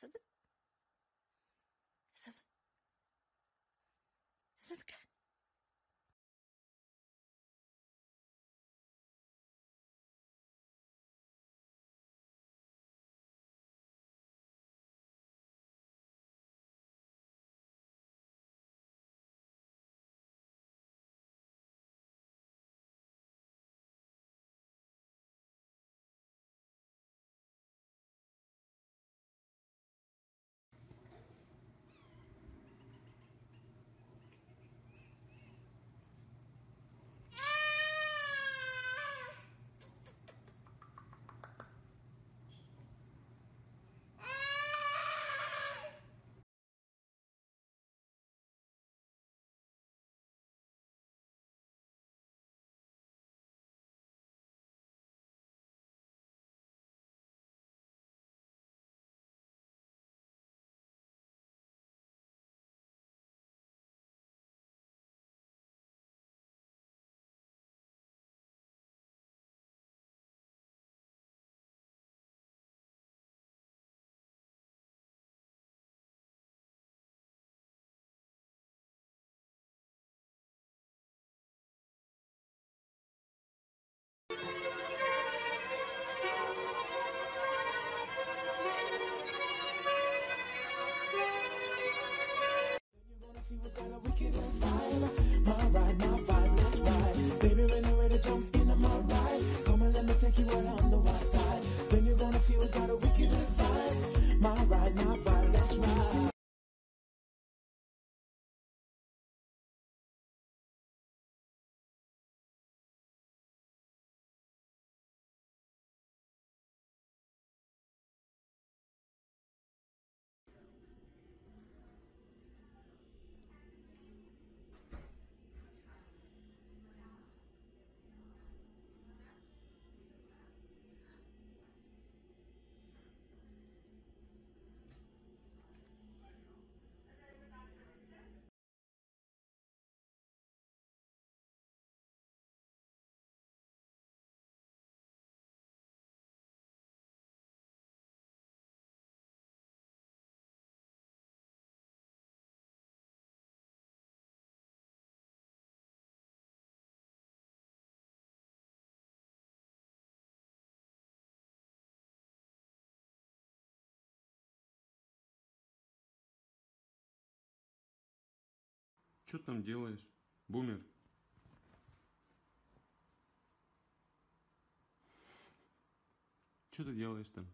Sabit. Sabit. Sabit ka. Что там делаешь, бумер? Что ты делаешь там?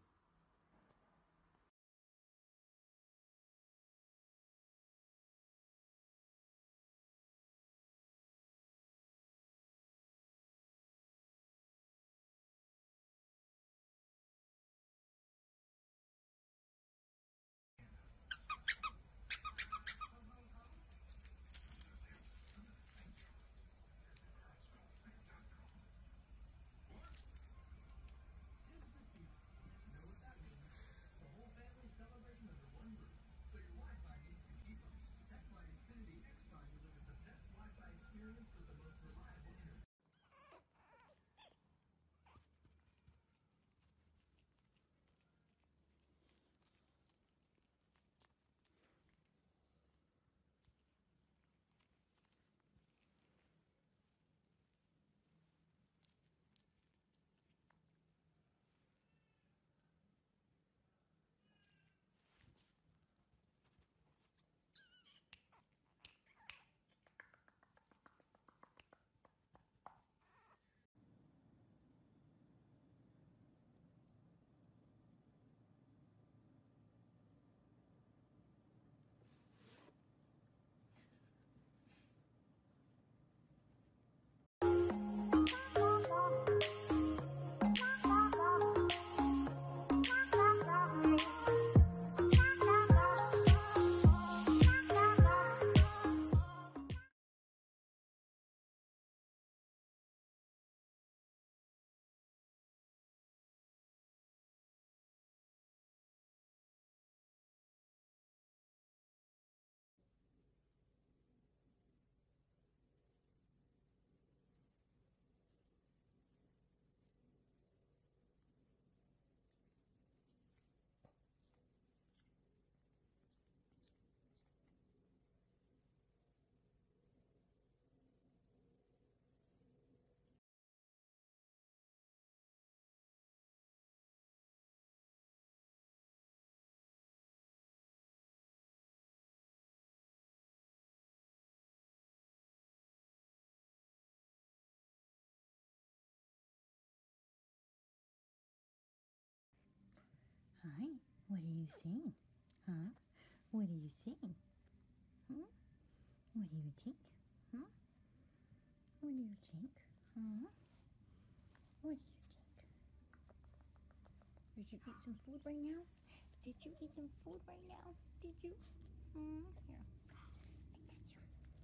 right. What are you saying? Huh? What are you saying? Hmm? What do you think? Huh? What do you think? Huh? What do you think? Did you eat some food right now? Did you eat some food right now? Did you? Here. I got you.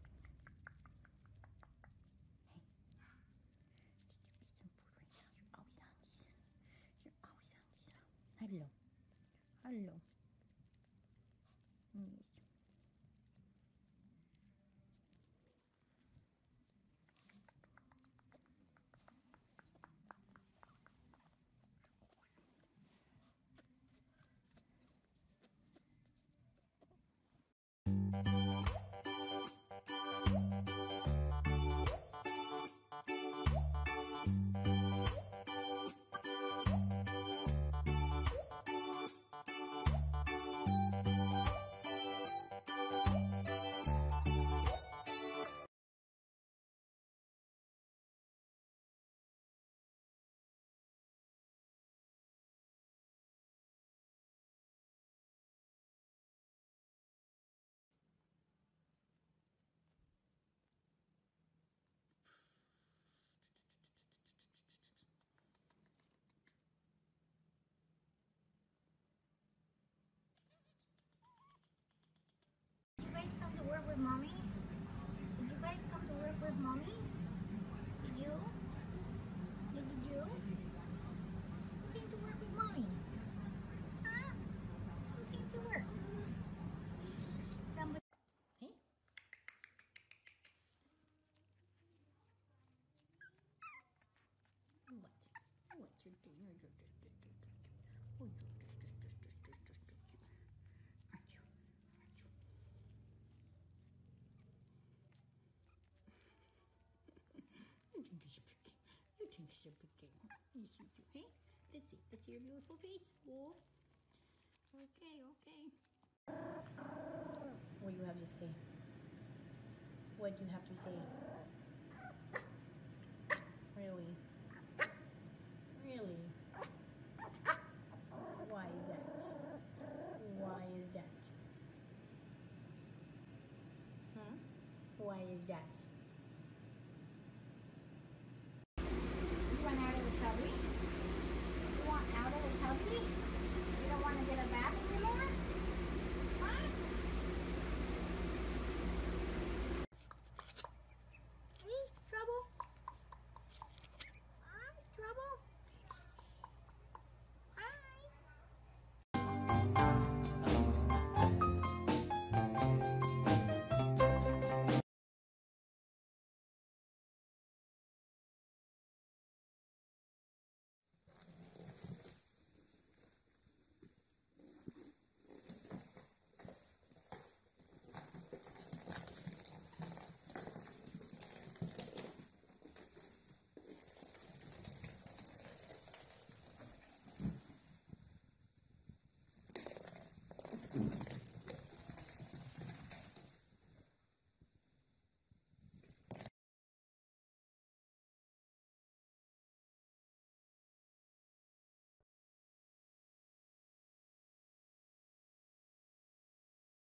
Hey. Did you eat some food right now? You're always hungry. You're always hungry. Hello. Hello. Did you guys come to work with mommy? Did you guys come to work with mommy? Did you? Did you? Who came to work with mommy? Huh? Who came to work? Somebody. Hey? What? What you doing? Oh, aren't you? Aren't you? You think it's a big game. You think it's a big game. Yes, you do. Hey? Let's see. Let's see your beautiful face. Oh. Okay, okay. What do you have to say? What do you have to say? Really? Really? Why is that? Why is that? Huh? Why is that?